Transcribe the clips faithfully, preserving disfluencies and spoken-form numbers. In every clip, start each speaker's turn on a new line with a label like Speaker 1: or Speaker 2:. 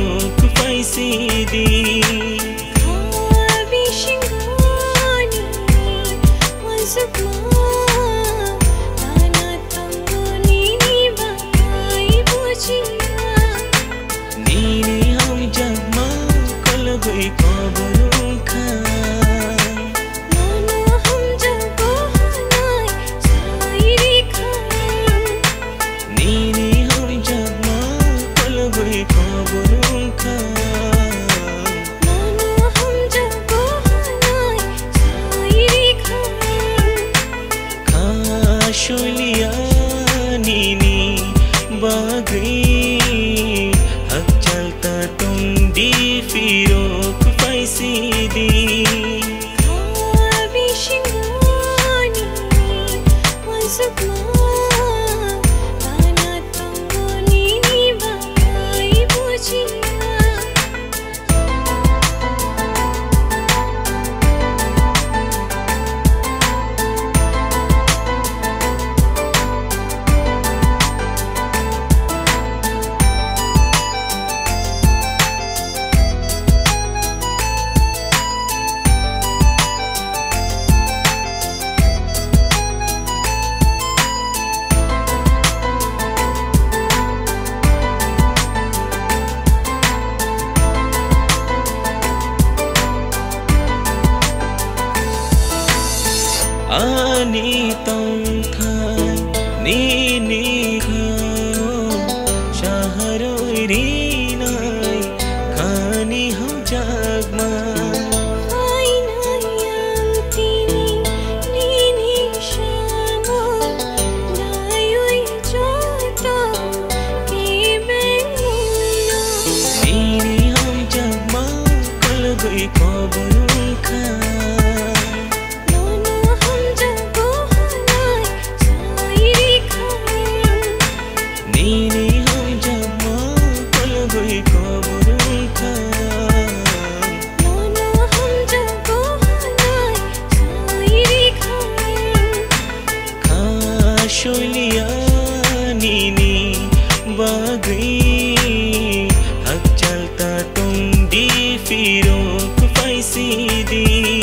Speaker 1: फिरोक फैसीदी शुलिया नीनी बागरी हक चलता तुम दी फिरोक फैसीदी Ani tong khai ni ni khao shaharo irinai khani ham jagma ai nayam tini ni ni shamo dayoi joto ke benguno ni ni ham jagma kal goi koburun kha शुलिया नीनी बागरी हक चलता तुम दी फिरोक फैसीदी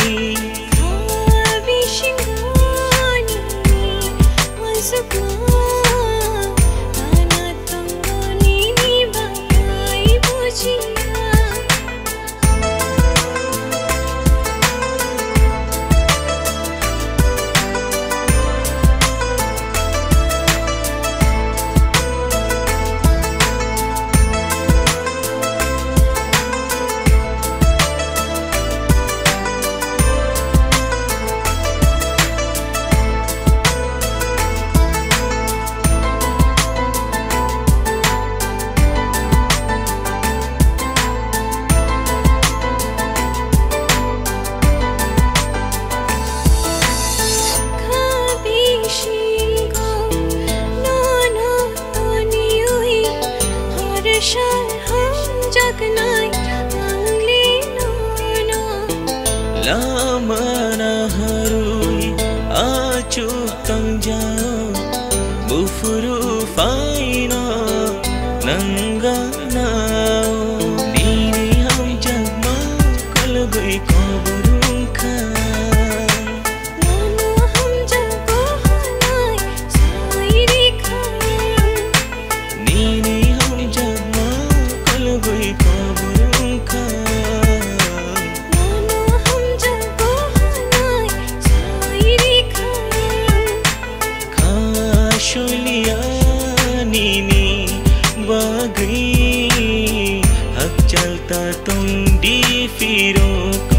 Speaker 1: Lamana harui acu tangjao bufuru faina nanganao nini ham jagma kal goi koburun kha nini ham jagma kal goi koburun kha शुलिया नीनी बागरी हक चलता तुम दी फिरोक